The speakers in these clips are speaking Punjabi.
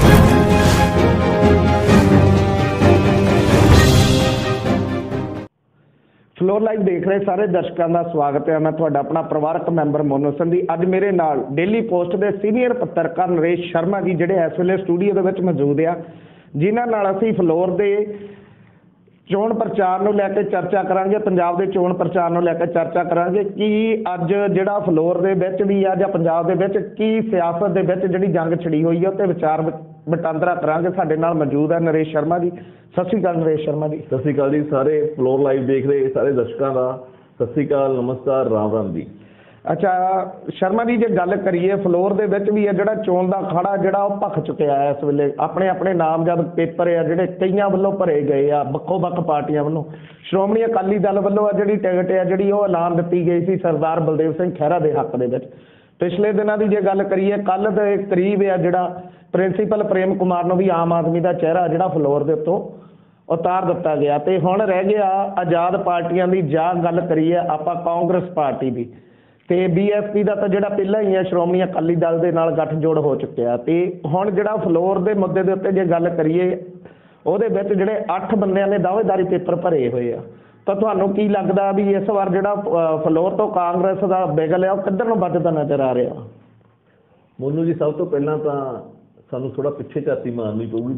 फ्लोर लाइव देख रहे सारे दर्शकों का स्वागत है। मैं तुहाडा अपना परिवारक मैंबर मोनू संधी। अज मेरे नाल डेली पोस्ट के सीनियर पत्रकार नरेश शर्मा जी जिहड़े इस वेले स्टूडियो दे विच मौजूद आ, जिन्हां नाल असीं फ्लोर दे चोण प्रचार नूं लैके चर्चा करांगे, पंजाब के चोण प्रचार नूं लैके चर्चा करांगे कि अज जिहड़ा फ्लोर दे विच भी आ जां पंजाब दे विच की सियासत दे विच जिहड़ी जंग छिड़ी हुई है ते विचार वटांदरा करांगे। साडे नाल मौजूद है नरेश शर्मा जी। सत श्री अकाल नरेश शर्मा जी। सत श्री अकाल जी। सारे फ्लोर लाइव देख रहे सारे दर्शकों का सत श्री अकाल, नमस्कार, राम राम जी। अच्छा शर्मा जी, जो गल करिए फ्लोर दे विच भी है जिहड़ा चोण दा अखाड़ा जिहड़ा ओह भख चुकिया है इस वेले। अपने अपने नामजद पेपर है जिहड़े कईयां वल्लों भरे गए आ, बक्खो बक्ख पार्टियां वल्लों। श्रोमणी अकाली दल वल्लों जिहड़ी टिकट है जिहड़ी ओह ऐलान दित्ती गई सी सरदार बलदेव सिंह खैहरा दे हक दे विच। पिछले दिनों की जो गल करिए कल दे करीब है जिहड़ा प्रिंसीपल प्रेम कुमार नूं भी आम आदमी का चेहरा जिहड़ा फ्लोर दे उत्तों उतार दिता गया। तो हुण रह गया आज़ाद पार्टियां की जां गल करिए आपां कांग्रेस पार्टी की। तो BSP का तो जिहड़ा पहला ही है श्रोमणी अकाली दल के नाल गठजोड़ हो चुकिया। तो हुण जिहड़ा फ्लोर के मुद्दे के उत्ते जे गल करिए उहदे विच जिहड़े 8 बंदियां ने दावेदारी पेपर भरे हुए आ, तो तुहानूं की लगदा भी इस वार जिहड़ा फ्लोर तो कांग्रेस का बिगल है वह किधर नूं वधदा नज़र आ रहा? मोनू जी, सब तो पहला तो सानूं थोड़ा पिछे झाती मारनी पऊगी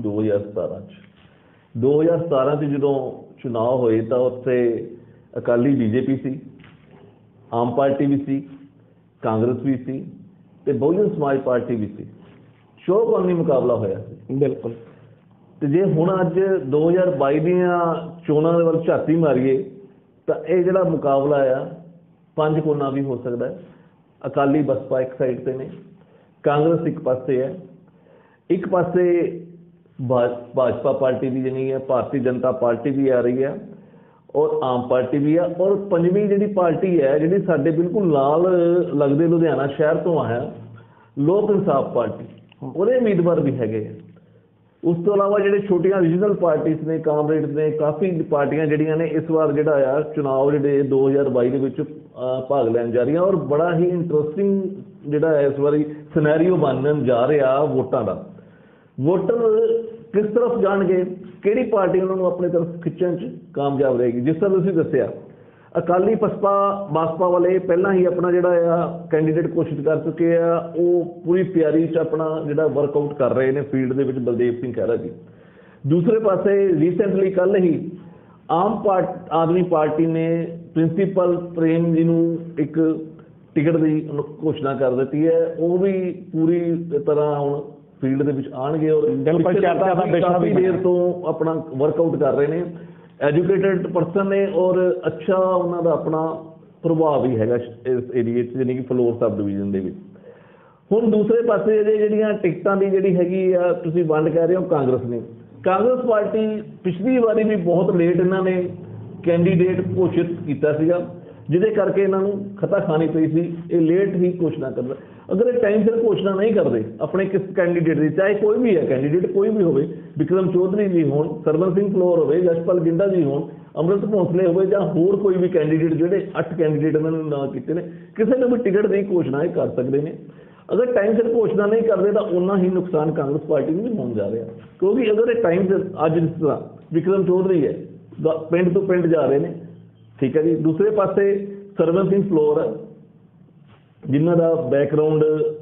2017 च जो चुनाव होए तो उत्थे अकाली BJP सी, आम पार्टी भी सी, कांग्रेस भी सी ते बहुजन समाज पार्टी भी सी। चौकोनी मुकाबला होया सी। बिल्कुल। तो जे हुण अज 2022 दीआं चोणां दे वल झाती मारीए तो यह जिहड़ा मुकाबला आ 5 कोना भी हो सकता है। अकाली बसपा एक साइड ते ने, कांग्रेस एक पासे है, एक पासे भाजपा पार्टी भी जनी है, भारतीय जनता पार्टी भी आ रही है और आम पार्टी भी है, और पंजवीं जी पार्टी है जी साडे बिल्कुल नाल लगते लुधियाना शहर तो आया लोक इंसाफ पार्टी, ਉਹਦੇ उम्मीदवार भी है। उस तो अलावा जो छोटिया रीजनल पार्टीज ने, कामरेड्स ने, काफ़ी पार्टियां जड़ियां ने इस बार जोड़ा आ चुनाव जो 2022 के भाग लैन जा रही, और बड़ा ही इंटरस्टिंग जोड़ा इस बारी सिनैरियो बनन जा रहा वोटां का। वोटर किस तरफ जाएंगे, किहड़ी पार्टी उन्होंने अपनी तरफ खिंचण च कामयाब रहेगी। जिस तरह तुसीं दस्सिया अकाली बसपा वाले पहला ही अपना जोड़ा कैंडीडेट घोषित कर चुके हैं, वो पूरी तैयारी च अपना जोड़ा वर्कआउट कर रहे हैं फील्ड के विच बलदेव सिंह खैहरा जी। दूसरे पासे रिसेंटली कल ही आदमी पार्टी ने प्रिंसीपल प्रेम जी नूं एक टिकट की घोषणा कर दी है। वो भी पूरी तरह हुण फील्ड के विच आउणगे और काफ़ी देर तो अपना वर्कआउट कर रहे हैं। एजुकेटेड परसन ने और अच्छा उन्होंने अपना प्रभाव भी है इस एरिए यानी कि फ्लोर सब डिवीजन के। हुण दूसरे पासे जिहड़ियां टिकटां की जिहड़ी हैगी आ तुसीं वंड कह रहे हो कांग्रेस ने, कांग्रेस पार्टी पिछली बारी भी बहुत लेट इन्होंने कैंडीडेट घोषित किया सीगा, जिहदे करके इन्हों खता खानी पई सी ये लेट ही घोषणा करना। अगर ये टाइम सिर घोषणा नहीं करते अपने किस कैंडीडेट की, चाहे कोई भी है कैंडीडेट कोई भी होवे, विक्रम चौधरी जी होण, सरवन सिंह फ्लोर होवे, यशपाल गिंडा जी होण, अमृत भोंसले होवे जां होर कोई भी कैंडीडेट जिहड़े 8 कैंडीडेट इन्होंने नाम कीते ने, किसी ने भी टिकट की घोषणा कर सकते हैं। अगर टाइम सिर घोषणा नहीं करते तो उन्ना ही नुकसान कांग्रेस पार्टी में भी होने जा रहा, क्योंकि अगर ये टाइम सिर अज जिस तरह विक्रम चौधरी है पिंड तो पिंड जा रहे हैं, ठीक है जी। दूसरे पासे सरवन सिंह फ्लोर है जिन्हों का बैकग्राउंड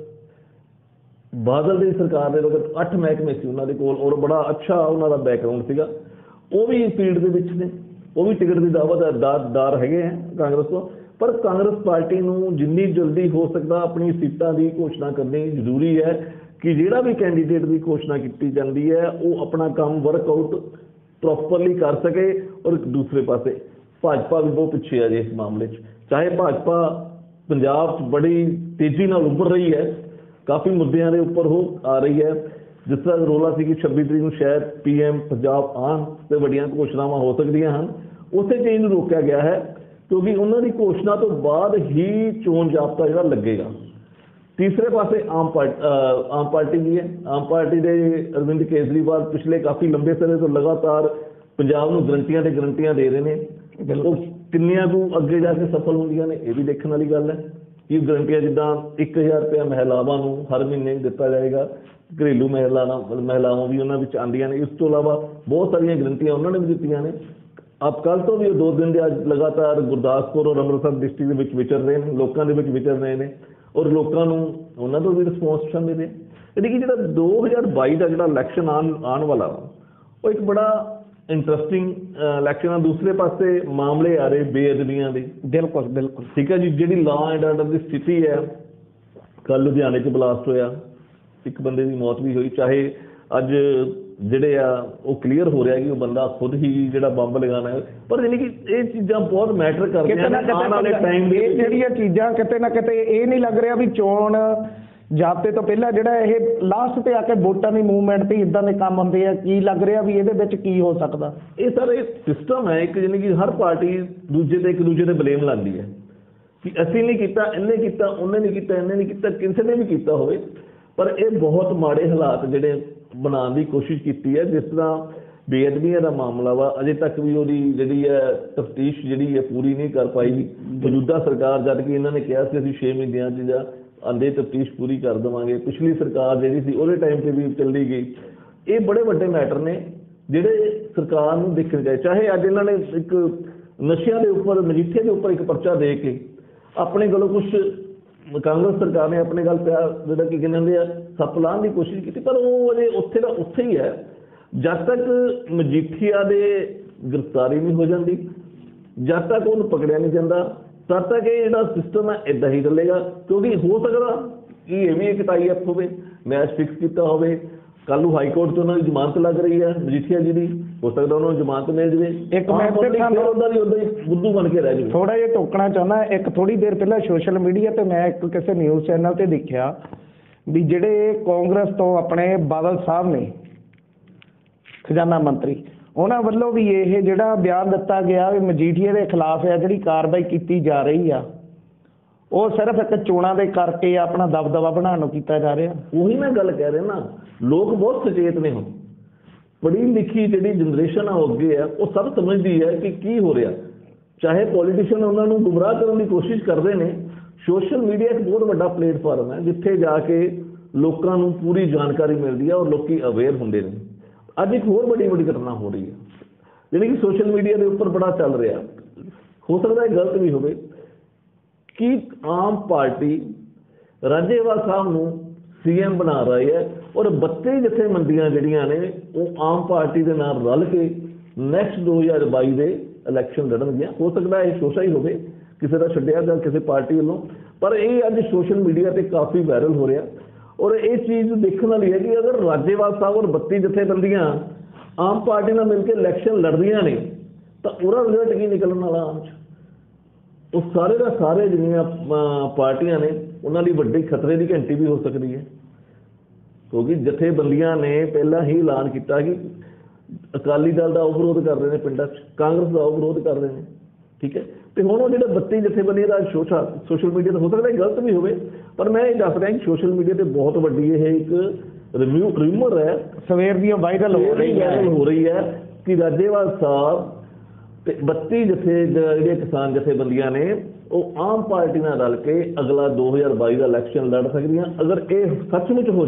बादल की सरकार के वक्त 8 महकमे से उन्होंने कोल और बड़ा अच्छा उन्होंने बैकग्राउंड सीगा, वो भी फील्ड के विच ने, वो भी टिकट की दावतदार है कांग्रेस को। पर कांग्रेस पार्टी को जिन्नी जल्दी हो सकता अपनी सीटां की घोषणा करनी जरूरी है कि जिहड़ा भी कैंडीडेट की घोषणा की जाती है वो अपना काम वर्कआउट प्रॉपरली कर सके। और दूसरे पासे भाजपा भी बहुत पिछे है जी इस मामले, चाहे भाजपा पंजाब बड़ी तेजी नाल उभर रही है, काफ़ी मुद्दों के उपर हो आ रही है, जिस तरह रोला सी कि 26 तरीक को शायद PM पंजाब आन तो वड्डियां घोषणावां हो सकदियां हन, उसे चीज़ नूं रोकिया गया है क्योंकि उन्होंने घोषणा तो बाद ही चोण जाब्ता जिहड़ा लगेगा। तीसरे पासे आम पार्टी भी है, आम पार्टी के अरविंद केजरीवाल पिछले काफ़ी लंबे समय तो लगातार पंजाब नूं गरंटियां ते गरंटियां दे रहे हैं, तो किन्नियां को अगे जाके सफल होंदियां ने ये भी देखने वाली गल है कि गरंटियां जिद्दां 1000 रुपया महिलावां नूं हर महीने दिता जाएगा, ਘਰੇਲੂ ਮਹਿਲਾਵਾਂ ਵੀ ਉਹਨਾਂ ਵਿੱਚ ਆਉਂਦੀਆਂ ਨੇ। ਇਸ ਤੋਂ ਇਲਾਵਾ ਬਹੁਤ ਸਾਰੀਆਂ ਗਰੰਟੀਆਂ ਉਹਨਾਂ ਨੇ ਵੀ ਦਿੱਤੀਆਂ ਨੇ। ਆਪ ਕੱਲ੍ਹ ਤੋਂ ਵੀ 2 ਦਿਨ ਦੇ ਅੱਜ ਲਗਾਤਾਰ ਗੁਰਦਾਸਪੁਰ ਔਰ ਅੰਮ੍ਰਿਤਸਰ ਡਿਸਟ੍ਰਿਕਟ ਦੇ ਵਿੱਚ ਵਿਚਰ ਰਹੇ ਨੇ, ਲੋਕਾਂ ਦੇ ਵਿੱਚ ਵਿਚਰ ਰਹੇ ਨੇ ਔਰ ਲੋਕਾਂ ਨੂੰ ਉਹਨਾਂ ਤੋਂ ਵੀ ਰਿਸਪੌਂਸ ਮਿਲ ਰਿਹਾ। ਯਾਨੀ ਕਿ ਜਿਹੜਾ 2022 ਦਾ ਜਿਹੜਾ ਇਲੈਕਸ਼ਨ ਆਉਣ ਵਾਲਾ ਉਹ ਇੱਕ ਬੜਾ ਇੰਟਰਸਟਿੰਗ ਇਲੈਕਸ਼ਨ ਆ। ਦੂਸਰੇ ਪਾਸੇ ਮਾਮਲੇ ਆ ਰਹੇ ਬੇਅਦਬੀਆਂ ਦੇ। ਬਿਲਕੁਲ ਬਿਲਕੁਲ ਠੀਕ ਹੈ ਜੀ। ਜਿਹੜੀ ਲਾਅ ਐਂਡ ਆਰਡਰ ਦੀ ਸਥਿਤੀ ਹੈ, ਕੱਲ੍ਹ ਲੁਧਿਆਣੇ 'ਚ ਬਲਾਸਟ ਹੋਇਆ, ਇੱਕ ਬੰਦੇ ਦੀ ਮੌਤ ਵੀ ਹੋਈ। ਚਾਹੇ ਅੱਜ ਜਿਹੜੇ ਆ ਉਹ ਕਲੀਅਰ ਹੋ ਰਿਹਾ ਕਿ ਉਹ ਬੰਦਾ ਖੁਦ ਹੀ ਜਿਹੜਾ ਬੰਬ ਲਗਾਉਣਾ ਹੈ, ਪਰ ਯਾਨੀ ਕਿ ਇਹ ਚੀਜ਼ਾਂ ਬਹੁਤ ਮੈਟਰ ਕਰਦੀਆਂ ਨੇ ਆਉਣ ਵਾਲੇ ਟਾਈਮ ਦੇ। ਇਹ ਜਿਹੜੀਆਂ ਚੀਜ਼ਾਂ ਕਿਤੇ ਨਾ ਕਿਤੇ ਇਹ ਨਹੀਂ ਲੱਗ ਰਿਹਾ ਵੀ ਚੋਣ ਜਾਬਤੇ ਤੋਂ ਪਹਿਲਾਂ ਜਿਹੜਾ ਇਹ ਲਾਸਟ ਤੇ ਆ ਕੇ ਵੋਟਾਂ ਦੀ ਮੂਵਮੈਂਟ ਤੇ ਇਦਾਂ ਦੇ ਕੰਮ ਹੁੰਦੇ ਆ, ਕੀ ਲੱਗ ਰਿਹਾ ਵੀ ਇਹਦੇ ਵਿੱਚ ਕੀ ਹੋ ਸਕਦਾ? ਇਹ ਸਰ ਇਹ ਸਿਸਟਮ ਹੈ ਇੱਕ, ਯਾਨੀ ਕਿ ਹਰ ਪਾਰਟੀ ਇੱਕ ਦੂਜੇ ਤੇ ਬਲੇਮ ਲਾਉਂਦੀ ਹੈ ਕਿ ਅਸੀਂ ਨਹੀਂ ਕੀਤਾ, ਇਹਨੇ ਕੀਤਾ, ਉਹਨੇ ਨਹੀਂ ਕੀਤਾ, ਇਹਨੇ ਨਹੀਂ ਕੀਤਾ, ਕਿਸੇ ਨੇ ਵੀ ਕੀਤਾ ਹੋਵੇ। ਪਰ ਇਹ ਬਹੁਤ ਮਾੜੇ ਹਾਲਾਤ ਜਿਹੜੇ ਬਣਾਉਣ ਦੀ ਕੋਸ਼ਿਸ਼ ਕੀਤੀ ਹੈ। ਜਿਸ ਤਰ੍ਹਾਂ ਬੇਅਦਬੀਆਂ ਦਾ ਮਾਮਲਾ ਵਾ, ਅਜੇ ਤੱਕ ਵੀ ਉਹਦੀ ਜਿਹੜੀ ਹੈ ਤਫਤੀਸ਼ ਜਿਹੜੀ ਹੈ ਪੂਰੀ ਨਹੀਂ ਕਰ ਪਾਈ ਮੌਜੂਦਾ ਸਰਕਾਰ, ਜਦ ਕਿ ਇਹਨਾਂ ਨੇ ਕਿਹਾ ਸੀ ਅਸੀਂ 6 ਮਹੀਨਿਆਂ 'ਚ ਜਾਂ ਆਂਦੇ ਤਫਤੀਸ਼ ਪੂਰੀ ਕਰ ਦੇਵਾਂਗੇ। ਪਿਛਲੀ ਸਰਕਾਰ ਜਿਹੜੀ ਸੀ ਉਹਦੇ ਟਾਈਮ 'ਤੇ ਵੀ ਚੱਲੀ ਗਈ। ਇਹ ਬੜੇ ਵੱਡੇ ਮੈਟਰ ਨੇ ਜਿਹੜੇ ਸਰਕਾਰ ਨੂੰ ਦੇਖਣੇ ਚਾਹੀਦੇ। ਚਾਹੇ ਅੱਜ ਇਹਨਾਂ ਨੇ ਇੱਕ ਨਸ਼ਿਆਂ ਦੇ ਉੱਪਰ, ਮਜੀਠੇ ਦੇ ਉੱਪਰ ਇੱਕ ਪਰਚਾ ਦੇ ਕੇ ਆਪਣੇ ਕੋਲੋਂ ਕੁਛ ਕਾਂਗਰਸ ਸਰਕਾਰ ਨੇ ਆਪਣੇ ਗੱਲ ਪਿਆ ਜਿਹੜਾ ਕਿ ਕਹਿੰਦੇ ਆ ਸੱਪ ਲਾਉਣ ਦੀ ਕੋਸ਼ਿਸ਼ ਕੀਤੀ, ਪਰ ਉਹ ਅਜੇ ਉੱਥੇ ਦਾ ਉੱਥੇ ਹੀ ਹੈ। ਜਦ ਤੱਕ ਮਜੀਠੀਆ ਦੇ ਗ੍ਰਿਫਤਾਰੀ ਨਹੀਂ ਹੋ ਜਾਂਦੀ, ਜਦ ਤੱਕ ਉਹਨੂੰ ਪਕੜਿਆ ਨਹੀਂ ਜਾਂਦਾ, ਤਦ ਤੱਕ ਇਹ ਜਿਹੜਾ ਸਿਸਟਮ ਹੈ ਇੱਦਾਂ ਹੀ ਚੱਲੇਗਾ। ਕਿਉਂਕਿ ਹੋ ਸਕਦਾ ਕਿ ਇਹ ਵੀ ਇੱਕ ਟਾਈ ਅਪ ਹੋਵੇ, ਮੈਚ ਫਿਕਸ ਕੀਤਾ ਹੋਵੇ, ਕੱਲ੍ਹ ਨੂੰ ਹਾਈ ਕੋਰਟ ਤੋਂ ਉਹਨਾਂ ਦੀ ਜ਼ਮਾਨਤ ਲੱਗ ਰਹੀ ਹੈ ਮਜੀਠੀਆ ਜੀ ਦੀ, ਹੋ ਸਕਦਾ ਉਹਨਾਂ ਨੂੰ ਜ਼ਮਾਨਤ ਮਿਲ ਜਾਵੇ। ਇੱਕ ਮੈਂ ਉਹਦਾ ਹੀ ਬੁੱਧੂ ਬਣ ਕੇ ਰਹਿ ਜਾਵੇ। ਥੋੜਾ ਜਿਹਾ ਟੋਕਣਾ ਚਾਹੁੰਦਾ। ਇੱਕ ਥੋੜੀ ਦੇਰ ਪਹਿਲਾਂ ਸੋਸ਼ਲ ਮੀਡੀਆ ਤੇ ਮੈਂ ਇੱਕ ਕਿਸੇ ਨਿਊਜ਼ ਚੈਨਲ ਤੇ ਦੇਖਿਆ ਵੀ ਜਿਹੜੇ ਕਾਂਗਰਸ ਤੋਂ ਆਪਣੇ ਬਾਦਲ ਸਾਹਿਬ ਨੇ ਖਜ਼ਾਨਾ ਮੰਤਰੀ, ਉਹਨਾਂ ਵੱਲੋਂ ਵੀ ਇਹ ਜਿਹੜਾ ਬਿਆਨ ਦਿੱਤਾ ਗਿਆ ਵੀ ਮਜੀਠੀਆ ਦੇ ਖਿਲਾਫ ਆ ਜਿਹੜੀ ਕਾਰਵਾਈ ਕੀਤੀ ਜਾ ਰਹੀ ਆ ਉਹ ਸਿਰਫ ਇੱਕ ਚੋਣਾਂ ਦੇ ਕਰਕੇ ਆਪਣਾ ਦਬਦਬਾ ਬਣਾਉਣ ਨੂੰ ਕੀਤਾ ਜਾ ਰਿਹਾ। ਉਹੀ ਮੈਂ ਗੱਲ ਕਹਿ ਰਿਹਾ ਨਾ, ਲੋਕ ਬਹੁਤ ਸੁਚੇਤ ਨੇ। ਹੁਣ ਪੜ੍ਹੀ ਲਿਖੀ ਜਿਹੜੀ ਜਨਰੇਸ਼ਨ ਆ ਉਹ ਅੱਗੇ ਆ, ਉਹ ਸਭ ਸਮਝਦੀ ਹੈ ਕਿ ਕੀ ਹੋ ਰਿਹਾ। ਚਾਹੇ ਪੋਲੀਟੀਸ਼ੀਅਨ ਉਹਨਾਂ ਨੂੰ ਗੁੰਮਰਾਹ ਕਰਨ ਦੀ ਕੋਸ਼ਿਸ਼ ਕਰਦੇ ਨੇ, ਸੋਸ਼ਲ ਮੀਡੀਆ ਇੱਕ ਬਹੁਤ ਵੱਡਾ ਪਲੇਟਫਾਰਮ ਹੈ ਜਿੱਥੇ ਜਾ ਕੇ ਲੋਕਾਂ ਨੂੰ ਪੂਰੀ ਜਾਣਕਾਰੀ ਮਿਲਦੀ ਹੈ ਔਰ ਲੋਕੀ ਅਵੇਅਰ ਹੁੰਦੇ ਨੇ। ਅੱਜ ਇੱਕ ਹੋਰ ਵੱਡੀ ਘਟਨਾ ਹੋ ਰਹੀ ਹੈ ਜਿਹੜੀ ਕਿ ਸੋਸ਼ਲ ਮੀਡੀਆ ਦੇ ਉੱਪਰ ਬੜਾ ਚੱਲ ਰਿਹਾ, ਹੋ ਸਕਦਾ ਇਹ ਗਲਤ ਵੀ ਹੋਵੇ, ਕਿ ਆਮ ਪਾਰਟੀ ਰਾਜੇਵਾਲ ਸਾਹਿਬ ਨੂੰ CM ਬਣਾ ਰਹੀ ਹੈ ਔਰ 32 ਜਥੇਬੰਦੀਆਂ ਜਿਹੜੀਆਂ ਨੇ ਉਹ ਆਮ ਪਾਰਟੀ ਦੇ ਨਾਲ ਰਲ ਕੇ ਨੈਕਸਟ 2022 ਦੇ ਇਲੈਕਸ਼ਨ ਲੜਨਗੀਆਂ। ਹੋ ਸਕਦਾ ਇਹ ਸ਼ੋਸ਼ਾ ਹੀ ਹੋਵੇ ਕਿਸੇ ਦਾ ਛੱਡਿਆ ਜਾਂ ਕਿਸੇ ਪਾਰਟੀ ਵੱਲੋਂ, ਪਰ ਇਹ ਅੱਜ ਸੋਸ਼ਲ ਮੀਡੀਆ ਤੇ ਕਾਫੀ ਵਾਇਰਲ ਹੋ ਰਿਹਾ ਔਰ ਇਹ ਚੀਜ਼ ਦੇਖਣ ਵਾਲੀ ਹੈ ਕਿ ਅਗਰ ਰਾਜੇਵਾਲ ਸਾਹਿਬ ਔਰ 32 ਜਥੇਬੰਦੀਆਂ ਆਮ ਪਾਰਟੀ ਨਾਲ ਮਿਲ ਕੇ ਇਲੈਕਸ਼ਨ ਲੜਦੀਆਂ ਨੇ ਤਾਂ ਉਹਦਾ ਰਿਜ਼ਲਟ ਕੀ ਨਿਕਲਣ ਵਾਲਾ ਆਮ 'ਚ? ਉਹ ਸਾਰੇ ਦਾ ਸਾਰੇ ਜਿੰਨੀਆਂ ਪਾਰਟੀਆਂ ਨੇ ਉਹਨਾਂ ਲਈ ਵੱਡੀ ਖਤਰੇ ਦੀ ਘੰਟੀ ਵੀ ਹੋ ਸਕਦੀ ਹੈ। ਕਿਉਂਕਿ ਜਥੇਬੰਦੀਆਂ ਨੇ ਪਹਿਲਾਂ ਹੀ ਐਲਾਨ ਕੀਤਾ ਕਿ ਅਕਾਲੀ ਦਲ ਦਾ ਉਹ ਵਿਰੋਧ ਕਰ ਰਹੇ ਨੇ ਪਿੰਡਾਂ 'ਚ, ਕਾਂਗਰਸ ਦਾ ਉਹ ਵਿਰੋਧ ਕਰ ਰਹੇ ਨੇ। ਠੀਕ ਹੈ, ਤੇ ਹੁਣ ਉਹ ਜਿਹੜੇ 32 ਜਥੇਬੰਦੀਆਂ ਦਾ ਸੋਸ਼ਲ ਮੀਡੀਆ ਤੇ ਹੋ ਸਕਦਾ ਗਲਤ ਵੀ ਹੋਵੇ, ਪਰ ਮੈਂ ਇਹ ਦੱਸ ਰਿਹਾ ਕਿ ਸੋਸ਼ਲ ਮੀਡੀਆ ਤੇ ਬਹੁਤ ਵੱਡੀ ਇਹ ਇੱਕ ਰਿਮੂਵਰ ਹੈ, ਸਵੇਰ ਦੀਆਂ ਵਾਇਰਲ ਹੋ ਰਹੀ ਹੈ ਕਿ ਰਾਜੇਵਾਲ ਸਾਹਿਬ ਤੇ 32 ਜਿਹੜੀਆਂ ਕਿਸਾਨ ਜਥੇਬੰਦੀਆਂ ਨੇ ਉਹ ਆਮ ਪਾਰਟੀ ਨਾਲ ਰਲ ਕੇ ਅਗਲਾ 2022 ਦਾ ਇਲੈਕਸ਼ਨ ਲੜ ਸਕਦੀਆਂ। ਅਗਰ ਇਹ ਸੱਚਮੁੱਚ ਹੋ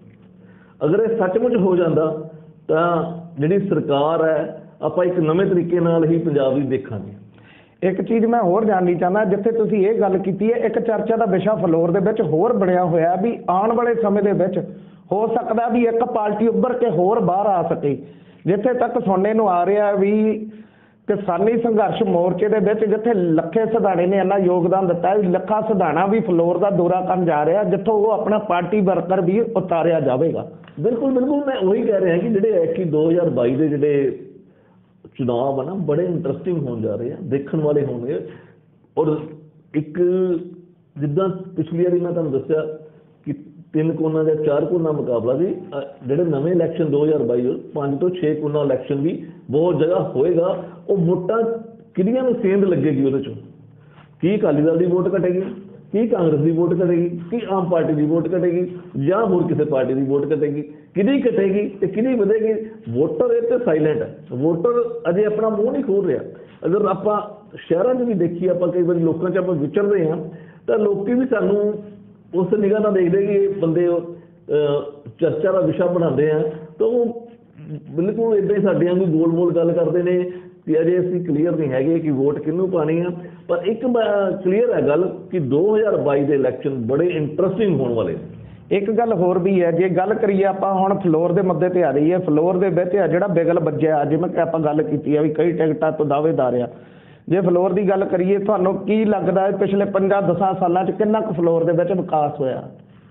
ਜਾਂਦਾ, ਤਾਂ ਜਿਹੜੀ ਸਰਕਾਰ ਹੈ ਆਪਾਂ ਇੱਕ ਨਵੇਂ ਤਰੀਕੇ ਨਾਲ ਹੀ ਪੰਜਾਬ ਦੀ ਦੇਖਾਂਗੇ। ਇੱਕ ਚੀਜ਼ ਮੈਂ ਹੋਰ ਜਾਣਨੀ ਚਾਹੁੰਦਾ, ਜਿੱਥੇ ਤੁਸੀਂ ਇਹ ਗੱਲ ਕੀਤੀ ਹੈ, ਇੱਕ ਚਰਚਾ ਦਾ ਵਿਸ਼ਾ ਫਲੋਰ ਦੇ ਵਿੱਚ ਹੋਰ ਬਣਿਆ ਹੋਇਆ ਵੀ ਆਉਣ ਵਾਲੇ ਸਮੇਂ ਦੇ ਵਿੱਚ ਹੋ ਸਕਦਾ ਵੀ ਇੱਕ ਪਾਰਟੀ ਉੱਭਰ ਕੇ ਹੋਰ ਬਾਹਰ ਆ ਸਕੇ। ਜਿੱਥੇ ਤੱਕ ਸੁਣਨੇ ਨੂੰ ਆ ਰਿਹਾ ਵੀ ਕਿਸਾਨੀ ਸੰਘਰਸ਼ ਮੋਰਚੇ ਦੇ ਵਿੱਚ ਜਿੱਥੇ ਲੱਖੇ ਸਿਧਾਣੇ ਨੇ ਇੰਨਾ ਯੋਗਦਾਨ ਦਿੱਤਾ, ਲੱਖਾ ਸਿਧਾਣਾ ਵੀ ਫਲੋਰ ਦਾ ਦੌਰਾ ਕਰਨ ਜਾ ਰਿਹਾ, ਜਿੱਥੋਂ ਉਹ ਆਪਣਾ ਪਾਰਟੀ ਵਰਕਰ ਵੀ ਉਤਾਰਿਆ ਜਾਵੇਗਾ। ਬਿਲਕੁਲ ਬਿਲਕੁਲ, ਮੈਂ ਉਹੀ ਕਹਿ ਰਿਹਾ ਕਿ ਜਿਹੜੇ 2022 ਦੇ ਜਿਹੜੇ ਚੁਣਾਵ ਆ ਨਾ ਬੜੇ ਇੰਟਰਸਟਿੰਗ ਹੋਣ ਜਾ ਰਹੇ ਆ, ਦੇਖਣ ਵਾਲੇ ਹੋਣਗੇ। ਔਰ ਇੱਕ ਜਿੱਦਾਂ ਪਿਛਲੀ ਵਾਰੀ ਮੈਂ ਤੁਹਾਨੂੰ ਦੱਸਿਆ ਕਿ 3 ਕੋਨਾ ਜਾਂ 4 ਕੋਨਾ ਮੁਕਾਬਲਾ ਸੀ, ਜਿਹੜੇ ਨਵੇਂ ਇਲੈਕਸ਼ਨ 2022 5 ਤੋਂ 6 ਕੋਨਾ ਇਲੈਕਸ਼ਨ ਵੀ ਬਹੁਤ ਜਗ੍ਹਾ ਹੋਏਗਾ। ਉਹ ਵੋਟਾਂ ਕਿਹੜੀਆਂ ਨੂੰ ਸੇਂਧ ਲੱਗੇਗੀ ਉਹਦੇ 'ਚੋਂ, ਕੀ ਅਕਾਲੀ ਦਲ ਦੀ ਵੋਟ ਘਟੇਗੀ, ਕੀ ਕਾਂਗਰਸ ਦੀ ਵੋਟ ਘਟੇਗੀ, ਕੀ ਆਮ ਪਾਰਟੀ ਦੀ ਵੋਟ ਘਟੇਗੀ ਜਾਂ ਹੋਰ ਕਿਸੇ ਪਾਰਟੀ ਦੀ ਵੋਟ ਘਟੇਗੀ, ਕਿਹਦੀ ਘਟੇਗੀ ਤੇ ਕਿਹਦੀ ਵਧੇਗੀ। ਵੋਟਰ ਇਹ ਤੇ ਸਾਇਲੈਂਟ ਹੈ, ਵੋਟਰ ਅਜੇ ਆਪਣਾ ਮੂੰਹ ਨਹੀਂ ਖੋਲ ਰਿਹਾ। ਅਗਰ ਆਪਾਂ ਸ਼ਹਿਰਾਂ 'ਚ ਵੀ ਦੇਖੀਏ, ਆਪਾਂ ਕਈ ਵਾਰੀ ਲੋਕਾਂ 'ਚ ਆਪਾਂ ਵਿਚਰਦੇ ਹਾਂ ਤਾਂ ਲੋਕੀ ਵੀ ਸਾਨੂੰ ਉਸ ਨਿਗਾਹ ਨਾਲ ਦੇਖਦੇ ਕਿ ਇਹ ਬੰਦੇ ਚਰਚਾ ਦਾ ਵਿਸ਼ਾ ਬਣਾਉਂਦੇ ਆ ਤਾਂ ਉਹ ਬਿਲਕੁਲ ਇੱਦਾਂ ਹੀ ਸਾਡੇ ਵਾਂਗੂ ਗੋਲ ਮੋਲ ਗੱਲ ਕਰਦੇ ਨੇ ਕਿ ਅਜੇ ਅਸੀਂ ਕਲੀਅਰ ਨਹੀਂ ਹੈਗੇ ਕਿ ਵੋਟ ਕਿਹਨੂੰ ਪਾਣੀ ਆ। ਪਰ ਇੱਕ ਕਲੀਅਰ ਹੈ ਗੱਲ ਕਿ 2022 ਦੇ ਇਲੈਕਸ਼ਨ ਬੜੇ ਇੰਟਰਸਟਿੰਗ ਹੋਣ ਵਾਲੇ ਨੇ। ਇੱਕ ਗੱਲ ਹੋਰ ਵੀ ਹੈ, ਜੇ ਗੱਲ ਕਰੀਏ ਆਪਾਂ ਹੁਣ ਫਲੋਰ ਦੇ ਮੁੱਦੇ ਤੇ ਆ ਰਹੀ ਹੈ, ਫਲੋਰ ਦੇ ਵਿੱਚ ਆ ਜਿਹੜਾ ਬਿਗਲ ਵੱਜਿਆ, ਜਿਵੇਂ ਕਿ ਆਪਾਂ ਗੱਲ ਕੀਤੀ ਆ ਵੀ ਕਈ ਟਿਕਟਾਂ ਤੋਂ ਦਾਅਵੇਦਾਰ ਆ, ਜੇ ਫਲੋਰ ਦੀ ਗੱਲ ਕਰੀਏ ਤੁਹਾਨੂੰ ਕੀ ਲੱਗਦਾ ਹੈ ਪਿਛਲੇ 5-10 ਸਾਲਾਂ 'ਚ ਕਿੰਨਾ ਕੁ ਫਲੋਰ ਦੇ ਵਿੱਚ ਵਿਕਾਸ ਹੋਇਆ?